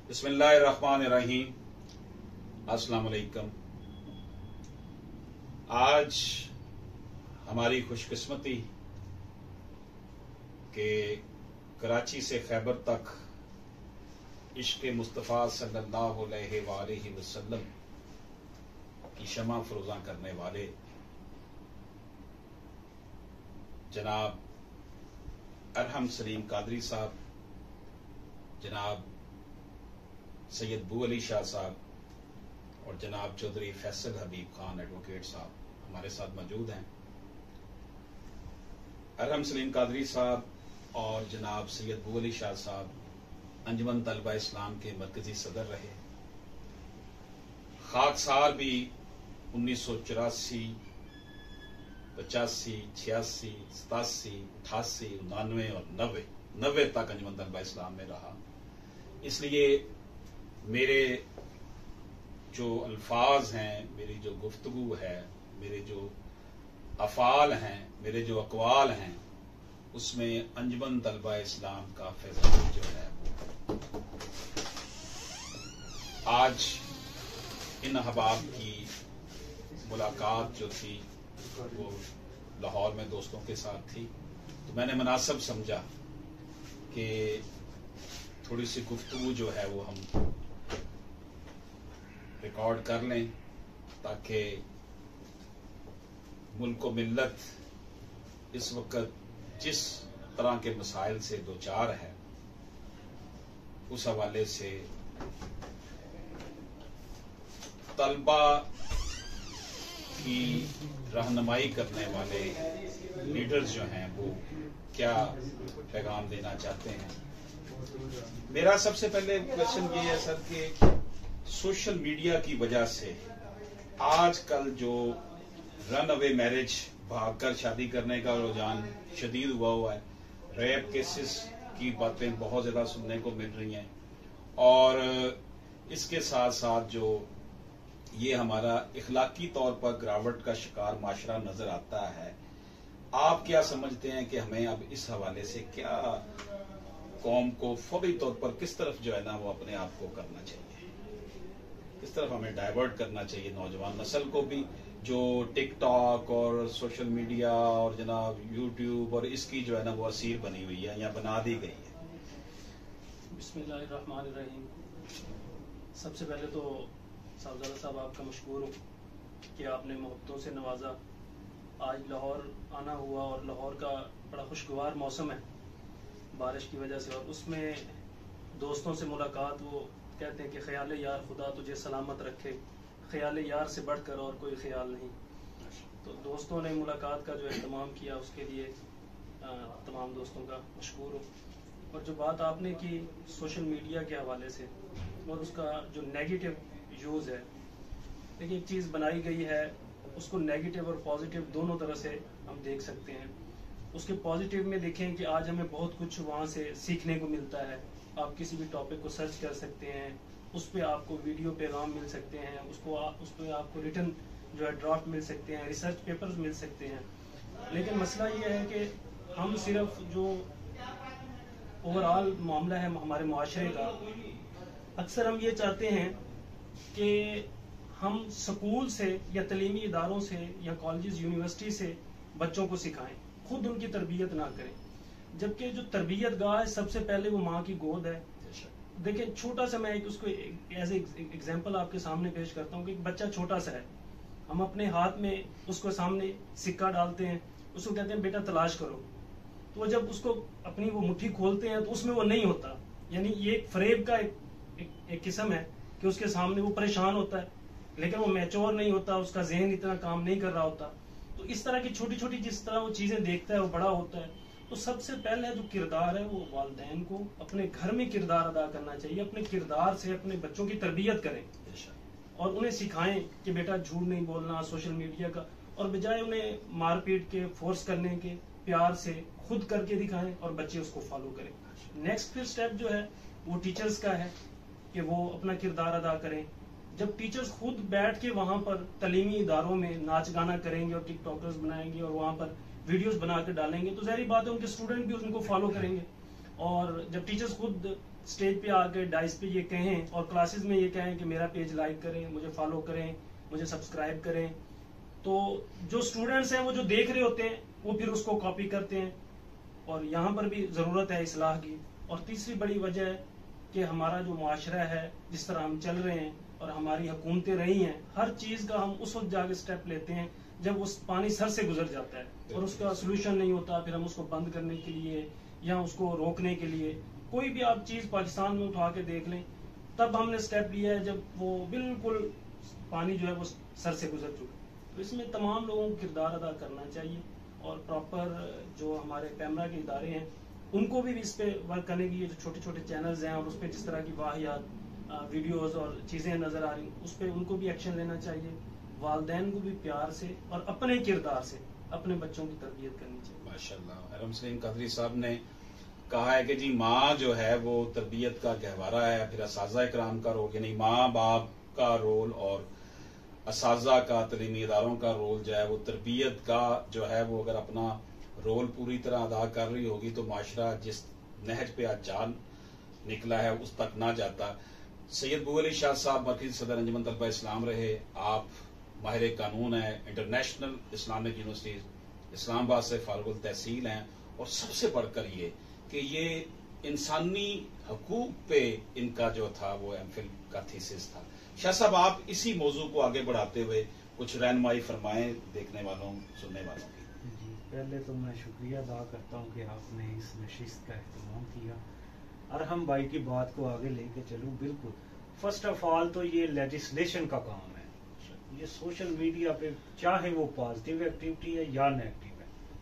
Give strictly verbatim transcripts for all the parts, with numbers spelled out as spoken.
बिस्मिल्लाहिर्रहमानिर्रहीम। अस्सलाम वालेकुम। आज हमारी खुशकिस्मती के कराची से खैबर तक इश्क़ मुस्तफ़ा सल्लल्लाहु अलैहि वसल्लम की शमा फरोज़ा करने वाले जनाब अरहम सलीम कादरी साहब, जनाब सैयद बू अली शाह साहब और जनाब चौधरी फैसल हबीब खान एडवोकेट साहब हमारे साथ मौजूद हैं। अरहम सलीम कादरी साहब और जनाब सैयद बू अली शाह साहब अंजुमन तलबा इस्लाम के मरकजी सदर रहे। खाकसार भी उन्नीस सौ चौरासी, पचासी, छियासी, सतासी, अठासी, उन्नानवे और नब्बे नब्बे तक अंजुमन तलबा इस्लाम में रहा। इसलिए मेरे जो अल्फाज हैं, मेरी जो गुफ्तगू है, मेरे जो अफ़ाल हैं, मेरे जो अक़वाल हैं, उसमें अंजुमन तलबा इस्लाम का फैज़ान जो है आज इन अहबाब की मुलाकात जो थी वो लाहौर में दोस्तों के साथ थी, तो मैंने मुनासिब समझा कि थोड़ी सी गुफ्तगू जो है वो हम रिकॉर्ड कर लें ताकि मुल्क व मिल्लत इस वक्त जिस तरह के मसाइल से दो चार है उस हवाले से तलबा की रहनुमाई करने वाले लीडर्स जो हैं वो क्या पैगाम देना चाहते हैं। मेरा सबसे पहले क्वेश्चन ये है सर कि सोशल मीडिया की वजह से आजकल जो रन अवे मैरिज, भागकर शादी करने का रुझान शदीद हुआ हुआ है, रेप केसेस की बातें बहुत ज्यादा सुनने को मिल रही हैं और इसके साथ साथ जो ये हमारा इखलाकी तौर पर गिरावट का शिकार माशरा नजर आता है, आप क्या समझते हैं कि हमें अब इस हवाले से क्या कौम को फौरी तौर पर किस तरफ जो है ना वो अपने आप को करना चाहिए, किस तरफ हमें डाइवर्ट करना चाहिए नौजवान नस्ल को भी जो टिकटॉक और सोशल मीडिया और जनाब यूट्यूब और इसकी जो है ना वो असीर बनी हुई है या बना दी गई है। बिस्मिल्लाहिर्रहमानिर्रहीम। सबसे पहले तो साहबजादा साहब आपका मशकूर हूँ कि आपने मोहब्बतों से नवाजा। आज लाहौर आना हुआ और लाहौर का बड़ा खुशगवार मौसम है बारिश की वजह से, और उसमें दोस्तों से मुलाकात, वो कहते हैं कि ख्याल यार खुदा तुझे सलामत रखे, ख्याल यार से बढ़कर और कोई ख्याल नहीं। तो दोस्तों ने मुलाकात का जो एहतमाम किया उसके लिए आ, तमाम दोस्तों का मशकूर हूँ। और जो बात आपने की सोशल मीडिया के हवाले से और उसका जो नेगेटिव यूज़ है, देखिए एक चीज़ बनाई गई है उसको नेगेटिव और पॉजिटिव दोनों तरह से हम देख सकते हैं। उसके पॉजिटिव में देखें कि आज हमें बहुत कुछ वहाँ से सीखने को मिलता है। आप किसी भी टॉपिक को सर्च कर सकते हैं, उस पर आपको वीडियो पैगाम मिल सकते हैं, उसको आ, उस पर आपको रिटर्न जो है ड्राफ्ट मिल सकते हैं, रिसर्च पेपर्स मिल सकते हैं। लेकिन मसला ये है कि हम सिर्फ जो ओवरऑल मामला है हमारे मुआशरे का, अक्सर हम ये चाहते हैं कि हम स्कूल से या तलीमी इदारों से या कॉलेज यूनिवर्सिटी से बच्चों को सिखाएं, खुद उनकी तरबियत ना करें, जबकि जो तरबियत गाह है सबसे पहले वो माँ की गोद है। देखिए छोटा सा मैं एक उसको एज एग्जांपल आपके सामने पेश करता हूँ कि एक बच्चा छोटा सा है, हम अपने हाथ में उसको सामने सिक्का डालते हैं, उसको कहते हैं बेटा तलाश करो, तो जब उसको अपनी वो मुट्ठी खोलते हैं तो उसमें वो नहीं होता, यानी ये एक फरेब का एक, एक, एक किस्म है कि उसके सामने वो परेशान होता है लेकिन वो मैच्योर नहीं होता, उसका जहन इतना काम नहीं कर रहा होता। तो इस तरह की छोटी छोटी जिस तरह वो चीजें देखता है वो बड़ा होता है। तो सबसे पहले जो किरदार है वो वालिदैन को अपने घर में किरदार अदा करना चाहिए, अपने किरदार से अपने बच्चों की तरबियत करें और उन्हें सिखाएं कि बेटा झूठ नहीं बोलना सोशल मीडिया का, और बजाय उन्हें मारपीट के, फोर्स करने के, प्यार से खुद करके दिखाएं और बच्चे उसको फॉलो करें। नेक्स्ट फिर स्टेप जो है वो टीचर्स का है कि वो अपना किरदार अदा करें। जब टीचर्स खुद बैठ के वहां पर तलीमी इदारों में नाच गाना करेंगे और टिकटॉकर्स बनाएंगे और वहां पर वीडियोस बना के डालेंगे तो ज़ाहिर बात है उनके स्टूडेंट भी उनको फॉलो करेंगे। और जब टीचर्स खुद स्टेज पे आके डाइस पे ये कहें और क्लासेस में ये कहें कि मेरा पेज लाइक करें, मुझे फॉलो करें, मुझे सब्सक्राइब करें, तो जो स्टूडेंट्स हैं वो जो देख रहे होते हैं वो फिर उसको कॉपी करते हैं, और यहाँ पर भी जरूरत है इस्लाह की। और तीसरी बड़ी वजह है कि हमारा जो मुआशरा है, जिस तरह हम चल रहे हैं और हमारी हुकूमतें रही हैं, हर चीज का हम उस वक्त जाके स्टेप लेते हैं जब उस पानी सर से गुजर जाता है और उसका सोल्यूशन नहीं होता, फिर हम उसको बंद करने के लिए या उसको रोकने के लिए कोई भी आप चीज पाकिस्तान में उठा के देख लें, तब हमने स्टेप लिया है जब वो बिल्कुल पानी जो है वो सर से गुजर चुका। तो इसमें तमाम लोगों को किरदार अदा करना चाहिए और प्रॉपर जो हमारे कैमरा के इदारे हैं उनको भी इस पे वर्क करने की, ये जो छोटे छोटे चैनल्स हैं और उस पर जिस तरह की वाहियात वीडियोस और चीजें नजर आ रही उस पर उनको भी एक्शन लेना चाहिए। वालिदैन को भी प्यार से और अपने किरदार से अपने बच्चों की तरबियत करनी चाहिए। माशाल्लाह, अरम सलीम कादरी साहब ने कहा है कि जी माँ जो है वो तरबियत का गहवारा है, फिर असाज़ा इकराम का रोल, यानी माँ बाप का रोल और असाज़ा का, तलीमी इदारों का रोल जो है वो तरबियत का जो है वो अगर अपना रोल पूरी तरह अदा कर रही होगी तो माशरा जिस नहज पे आज जान निकला है उस तक ना जाता। सैयद बू अली शाह साहब मरकज़ी सदर अंजुमन तलबा इस्लाम रहे, आप माहिर कानून है, इंटरनेशनल इस्लामिक यूनिवर्सिटी इस्लामाबाद से फारुल तहसील हैं, और सबसे बढ़कर ये कि ये इंसानी हकूक पे इनका जो था वो एमफिल का थीसिस था। शाह साहब, आप इसी मौजू को आगे बढ़ाते हुए कुछ रहनुमाई फरमाएं देखने वालों सुनने वालों की। जी, पहले तो मैं शुक्रिया अदा करता हूँ कि आपने इस नशिस्त का एहतमाम किया और हम भाई की बात को आगे लेके चलूँ। बिल्कुल, फर्स्ट ऑफ ऑल तो ये लेजिस्लेशन का काम है। ये सोशल मीडिया पे चाहे वो पॉजिटिव एक्टिविटी है या नेगेटिव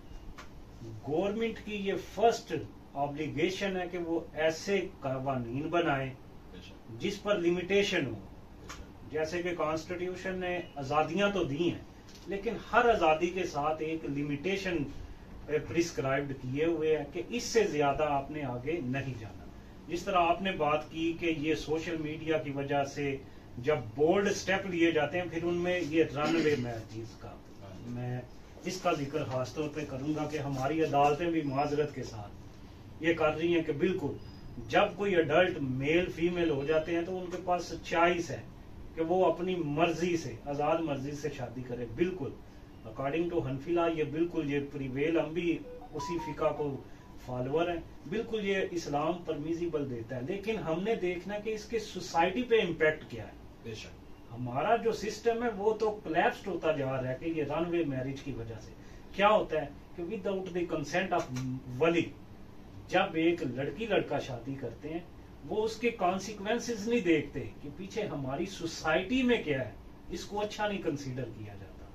है, गवर्नमेंट की ये फर्स्ट ऑब्लिगेशन है कि वो ऐसे कानून बनाए जिस पर लिमिटेशन हो। जैसे कि कॉन्स्टिट्यूशन ने आजादियां तो दी हैं, लेकिन हर आजादी के साथ एक लिमिटेशन प्रिस्क्राइब्ड किए हुए हैं कि इससे ज्यादा आपने आगे नहीं जाना। जिस तरह आपने बात की कि ये सोशल मीडिया की वजह से जब बोल्ड स्टेप लिए जाते हैं, फिर उनमें ये रनवे मैरिज का मैं इसका जिक्र खासतौर पे करूंगा कि हमारी अदालतें भी माजरत के साथ ये कर रही हैं कि बिल्कुल जब कोई अडल्ट मेल फीमेल हो जाते हैं तो उनके पास चॉइस है कि वो अपनी मर्जी से, आजाद मर्जी से शादी करे। बिल्कुल अकॉर्डिंग टू हनफिला ये बिल्कुल ये प्रिवेल, हम भी उसी फिका को फॉलोअर हैं, बिल्कुल ये इस्लाम परमिजिबल देता है। लेकिन हमने देखना कि इसके सोसाइटी पे इम्पैक्ट क्या है। बेशक हमारा जो सिस्टम है वो तो कोलैप्स्ड होता जा रहा है कि ये रनवे मैरिज की वजह से क्या होता है कि विदाउट द कंसेंट ऑफ वली जब एक लड़की लड़का शादी करते हैं वो उसके कॉन्सिक्वेंसेस नहीं देखते कि पीछे हमारी सोसाइटी में क्या है, इसको अच्छा नहीं कंसीडर किया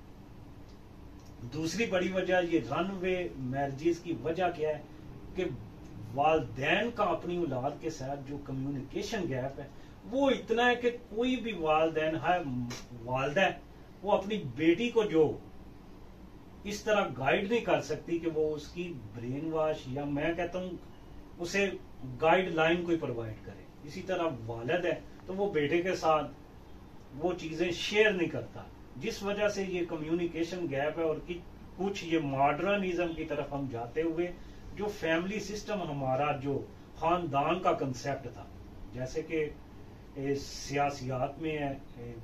जाता। दूसरी बड़ी वजह ये रनवे मैरिजेस की वजह क्या है कि वालिदैन का अपनी औलाद के साथ जो कम्युनिकेशन गैप है वो इतना है कि कोई भी वालिदैन है, वालिदा है, वो अपनी बेटी को जो इस तरह गाइड नहीं कर सकती कि वो उसकी ब्रेन वॉश या मैं कहता हूं उसे गाइडलाइन कोई प्रोवाइड करे। इसी तरह वालिद है तो वो बेटे के साथ वो चीजें शेयर नहीं करता, जिस वजह से ये कम्युनिकेशन गैप है। और कि कुछ ये मॉडर्निज्म की तरफ हम जाते हुए जो फैमिली सिस्टम हमारा जो खानदान का कंसेप्ट था, जैसे कि सियासियात में है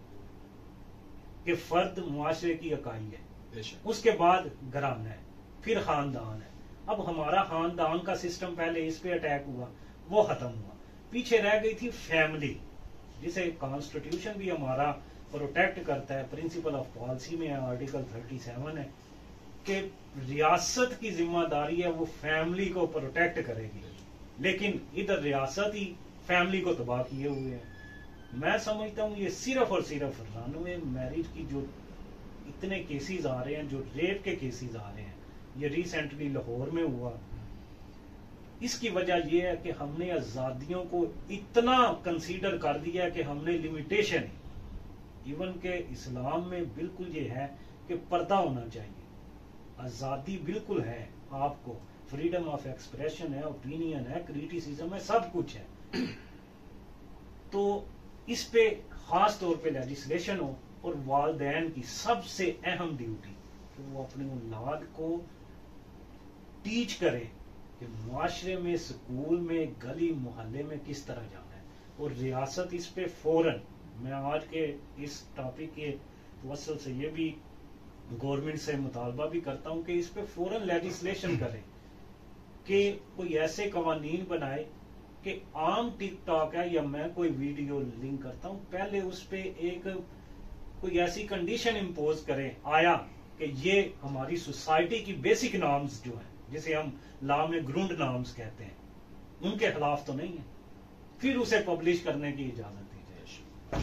कि फर्द मुआशरे की इकाई है, उसके बाद घराना है, फिर खानदान है। अब हमारा खानदान का सिस्टम पहले इस पे अटैक हुआ, वो खत्म हुआ, पीछे रह गई थी फैमिली, जिसे कॉन्स्टिट्यूशन भी हमारा प्रोटेक्ट करता है। प्रिंसिपल ऑफ पॉलिसी में आर्टिकल थर्टी सेवन है कि रियासत की जिम्मेदारी है वो फैमिली को प्रोटेक्ट करेगी, लेकिन इधर रियासत ही फैमिली को तबाह किए हुए है। मैं समझता हूँ ये सिर्फ और सिर्फ रनवे मैरिज की जो इतने केसेस आ रहे हैं, जो रेप के केसेस आ रहे हैं, ये रिसेंटली लाहौर में हुआ, इसकी वजह यह है कि हमने आजादियों को इतना कंसीडर कर दिया है कि हमने लिमिटेशन है। इवन के इस्लाम में बिल्कुल ये है कि पर्दा होना चाहिए, आजादी बिल्कुल है, आपको फ्रीडम ऑफ एक्सप्रेशन है, ओपिनियन है, क्रिटिसिज्म है, सब कुछ है। तो इस पे खास तौर पे लेजिस्लेशन हो और वालिदैन की सबसे अहम ड्यूटी कि वो अपनी औलाद को टीच करे कि मुआशरे में, स्कूल में, गली मोहल्ले में किस तरह जाना है, और रियासत इस पे फौरन, मैं आज के इस टॉपिक के वसल से ये भी गवर्नमेंट से मुतालबा भी करता हूं कि इस पे फौरन लेजिस्लेशन करें कि कोई ऐसे कवानीन बनाए कि आम टिकटॉक है या मैं कोई वीडियो लिंक करता हूं, पहले उस पे एक कोई ऐसी कंडीशन इम्पोज करें आया कि ये हमारी सोसाइटी की बेसिक नॉर्म्स जो हैं, जिसे हम लॉ में ग्राउंड नॉर्म्स कहते हैं, उनके खिलाफ तो नहीं है, फिर उसे पब्लिश करने की इजाजत दी जाए।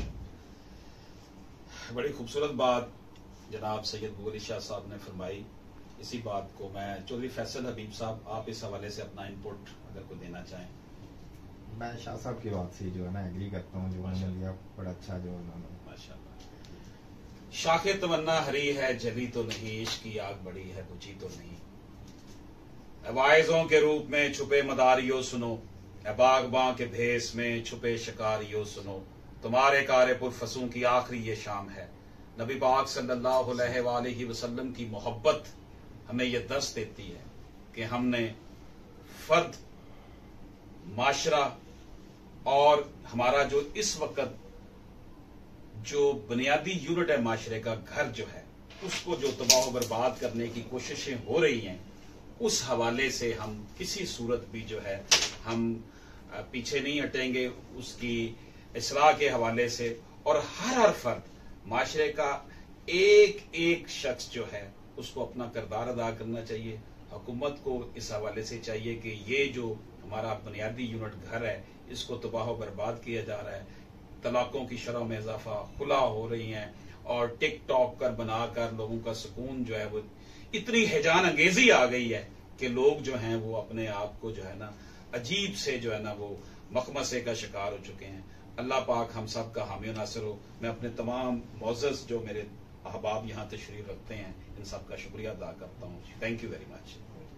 बड़ी खूबसूरत बात जनाब सैयद बुगली शाह साहब ने फरमाई। इसी बात को मैं चौधरी फैसल हबीब साहब, आप इस हवाले से अपना इनपुट अगर को देना चाहें। मैं शाह साहब की बात से जो है ना एग्री करता हूँ, जो उन्होंने लिया बड़ा अच्छा जो उन्होंने। माशाअल्लाह। शाखे तमन्ना हरी है जली तो नहीं, इश्क की आग बड़ी है बुझी तो नहीं। वाइजों के रूप में छुपे मदारियो सुनो, बागबां के भेस में छुपे शिकारियो सुनो। तुम्हारे कारे पुरफसूं की आखिरी ये शाम है। नबी पाक सल्लल्लाहु अलैहि वसल्लम की मोहब्बत हमें यह दर्स देती है कि हमने फर्द, माशरा और हमारा जो इस वक्त जो बुनियादी यूनिट है माशरे का, घर जो है, उसको जो तबाह बर्बाद करने की कोशिशें हो रही हैं, उस हवाले से हम किसी सूरत भी जो है हम पीछे नहीं हटेंगे उसकी इस्लाह के हवाले से। और हर हर फर्द, माशरे का एक एक शख्स जो है उसको अपना किरदार अदा करना चाहिए। हुकूमत को इस हवाले से चाहिए कि ये जो हमारा बुनियादी यूनिट घर है, इसको तबाह बर्बाद किया जा रहा है। तलाकों की शरह में इजाफा, खुला हो रही हैं, और टिकटॉक कर बनाकर लोगों का सुकून जो है वो इतनी हैजान अंगेजी आ गई है कि लोग जो हैं वो अपने आप को जो है ना अजीब से जो है ना वो मखमसे का शिकार हो चुके हैं। अल्लाह पाक हम सब का हामी नासिर हो। मैं अपने तमाम मोअज़्ज़ज़ जो मेरे अहबाब यहाँ तशरीफ रखते हैं, इन सब का शुक्रिया अदा करता हूँ। Thank you very much.